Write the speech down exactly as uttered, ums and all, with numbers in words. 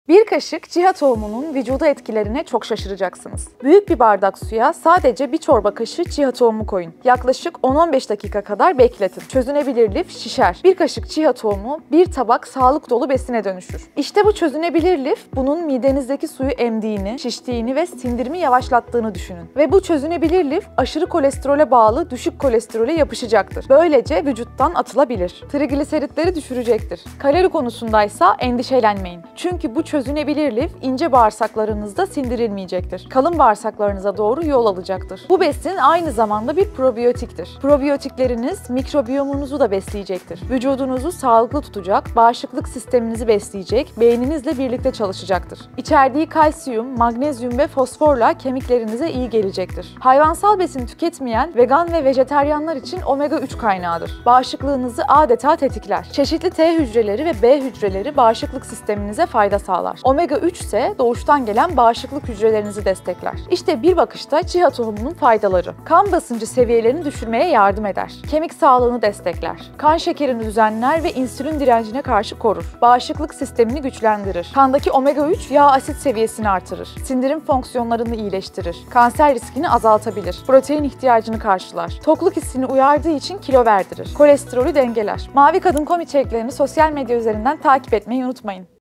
Bir kaşık chia tohumunun vücuda etkilerine çok şaşıracaksınız. Büyük bir bardak suya sadece bir çorba kaşığı chia tohumu koyun. Yaklaşık on on beş dakika kadar bekletin. Çözünebilir lif şişer. Bir kaşık chia tohumu bir tabak sağlık dolu besine dönüşür. İşte bu çözünebilir lif bunun midenizdeki suyu emdiğini, şiştiğini ve sindirimi yavaşlattığını düşünün. Ve bu çözünebilir lif aşırı kolesterole bağlı düşük kolesterole yapışacaktır. Böylece vücuttan atılabilir. Trigliseritleri düşürecektir. Kalori konusundaysa endişelenmeyin. Çünkü bu çözünebilir lif ince bağırsaklarınızda sindirilmeyecektir. Kalın bağırsaklarınıza doğru yol alacaktır. Bu besin aynı zamanda bir probiyotiktir. Probiyotikleriniz mikrobiyomunuzu da besleyecektir. Vücudunuzu sağlıklı tutacak, bağışıklık sisteminizi besleyecek, beyninizle birlikte çalışacaktır. İçerdiği kalsiyum, magnezyum ve fosforla kemiklerinize iyi gelecektir. Hayvansal besin tüketmeyen vegan ve vejeteryanlar için omega üç kaynağıdır. Bağışıklığınızı adeta tetikler. Çeşitli T hücreleri ve B hücreleri bağışıklık sisteminize fayda sağlar. omega üç ise doğuştan gelen bağışıklık hücrelerinizi destekler. İşte bir bakışta chia tohumunun faydaları. Kan basıncı seviyelerini düşürmeye yardım eder. Kemik sağlığını destekler. Kan şekerini düzenler ve insülin direncine karşı korur. Bağışıklık sistemini güçlendirir. Kandaki omega üç yağ asit seviyesini artırır. Sindirim fonksiyonlarını iyileştirir. Kanser riskini azaltabilir. Protein ihtiyacını karşılar. Tokluk hissini uyardığı için kilo verdirir. Kolesterolü dengeler. Mavi Kadın nokta com içeriklerini sosyal medya üzerinden takip etmeyi unutmayın.